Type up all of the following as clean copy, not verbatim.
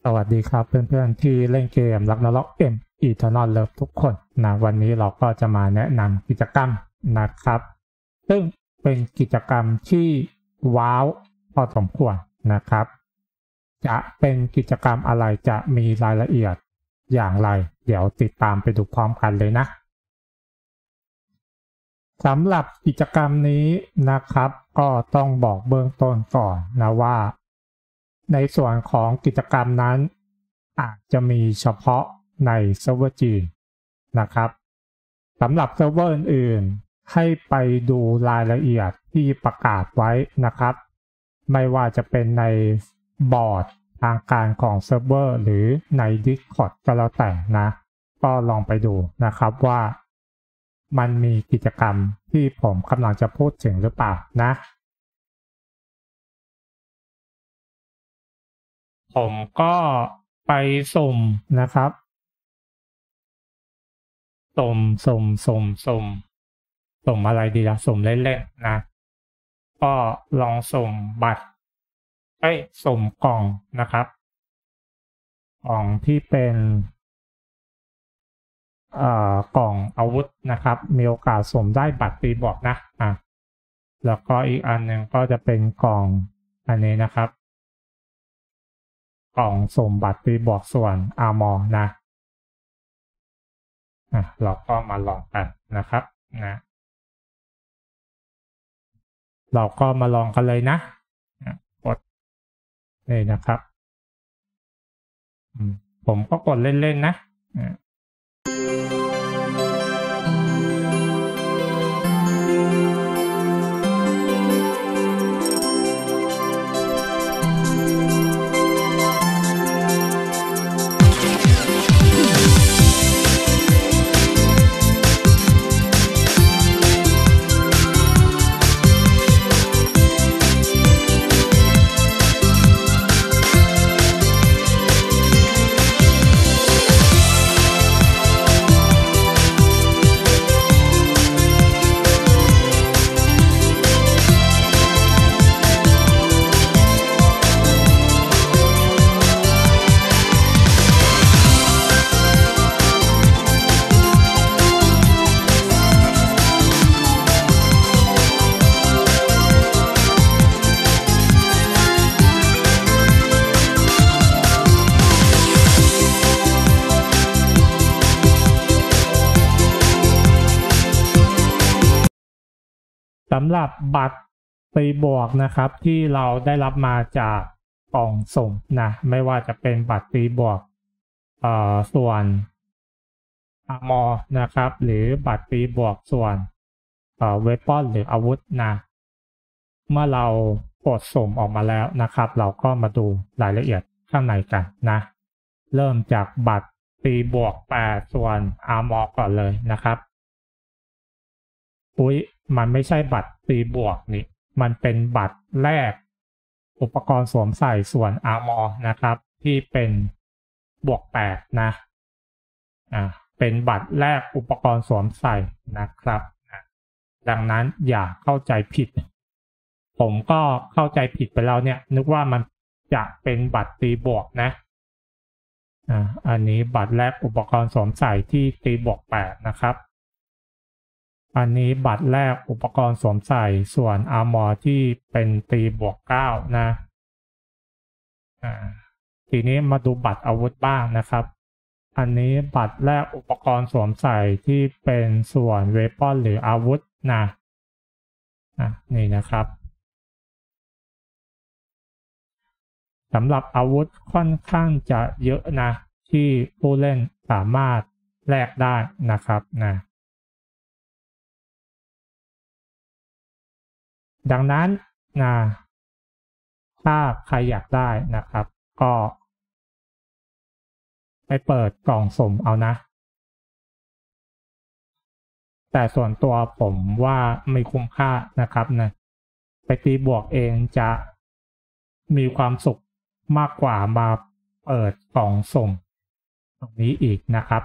สวัสดีครับเพื่อนๆที่เล่นเกมรักนรกEternal Love ทุกคนนะวันนี้เราก็จะมาแนะนำกิจกรรมนะครับซึ่งเป็นกิจกรรมที่ว้าวพอสมควรนะครับจะเป็นกิจกรรมอะไรจะมีรายละเอียดอย่างไรเดี๋ยวติดตามไปดูพร้อมกันเลยนะสำหรับกิจกรรมนี้นะครับก็ต้องบอกเบื้องต้นก่อนนะว่าในส่วนของกิจกรรมนั้นอาจจะมีเฉพาะในเซิร์ฟเวอร์จีนนะครับสำหรับเซิร์ฟเวอร์อื่นๆให้ไปดูรายละเอียดที่ประกาศไว้นะครับไม่ว่าจะเป็นในบอร์ดทางการของเซิร์ฟเวอร์หรือใน Discord ก็แล้วแต่นะก็ลองไปดูนะครับว่ามันมีกิจกรรมที่ผมกำลังจะพูดถึงหรือเปล่านะผมก็ไปสุ่มนะครับสุ่มอะไรดีล่ะสุ่มเล่นๆนะก็ลองสุ่มบัตรสุ่มกล่องนะครับกล่องที่เป็นกล่องอาวุธนะครับมีโอกาสสุ่มได้บัตรตีบวกนะแล้วก็อีกอันหนึ่งก็จะเป็นกล่องอันนี้นะครับกล่องสุ่มบัตรตีบวกส่วนอาร์มอร์นะเราก็มาลองกันนะครับนะเราก็มาลองกันเลยนะกดนี่นะครับผมก็กดเล่นๆนะสำหรับบัตรตีบวกนะครับที่เราได้รับมาจากกล่องสุ่มนะไม่ว่าจะเป็นบัตรตีบวกส่วนอาร์มอร์นะครับหรือบัตรตีบวกส่วนเวปอนหรืออาวุธนะเมื่อเรากดสุ่มออกมาแล้วนะครับเราก็มาดูรายละเอียดข้างในกันนะเริ่มจากบัตรตีบวก8ส่วนอาร์มอร์ก่อนเลยนะครับมันไม่ใช่บัตรตีบวกนี่มันเป็นบัตรแรกอุปกรณ์สวมใส่ส่วนอาร์มอร์นะครับที่เป็นบวก8นะเป็นบัตรแรกอุปกรณ์สวมใส่นะครับดังนั้นอย่าเข้าใจผิดผมก็เข้าใจผิดไปแล้วเนี่ยนึกว่ามันจะเป็นบัตรตีบวกนะอันนี้บัตรแรกอุปกรณ์สวมใส่ที่ตีบวก8นะครับอันนี้บัตรแรกอุปกรณ์สวมใส่ส่วนอาร์มอร์ที่เป็นตีบวก9นะทีนี้มาดูบัตรอาวุธบ้างนะครับอันนี้บัตรแรกอุปกรณ์สวมใส่ที่เป็นส่วนเวปอนหรืออาวุธนะนี่นะครับสำหรับอาวุธค่อนข้างจะเยอะนะที่ผู้เล่นสามารถแลกได้นะครับดังนั้นถ้าใครอยากได้นะครับก็ไปเปิดกล่องสุ่มเอานะแต่ส่วนตัวผมว่าไม่คุ้มค่านะครับไปตีบวกเองจะมีความสุขมากกว่ามาเปิดกล่องสุ่มตรงนี้อีกนะครับ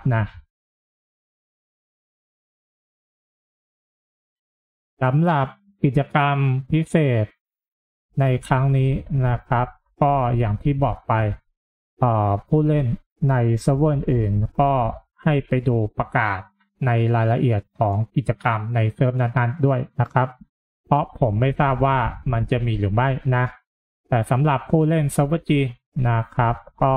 สำหรับกิจกรรมพิเศษในครั้งนี้นะครับก็อย่างที่บอกไปผู้เล่นในเซิร์ฟเวอร์อื่นก็ให้ไปดูประกาศในรายละเอียดของกิจกรรมในเซิร์ฟนั้นๆด้วยนะครับเพราะผมไม่ทราบว่ามันจะมีหรือไม่นะแต่สำหรับผู้เล่นเซิร์ฟเวอร์จีนะครับก็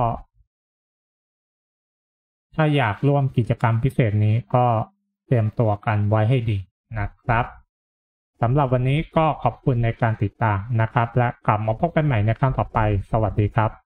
ถ้าอยากร่วมกิจกรรมพิเศษนี้ก็เตรียมตัวกันไว้ให้ดีนะครับสำหรับวันนี้ก็ขอบคุณในการติดตามนะครับและกลับมาพบกันใหม่ในครั้งต่อไปสวัสดีครับ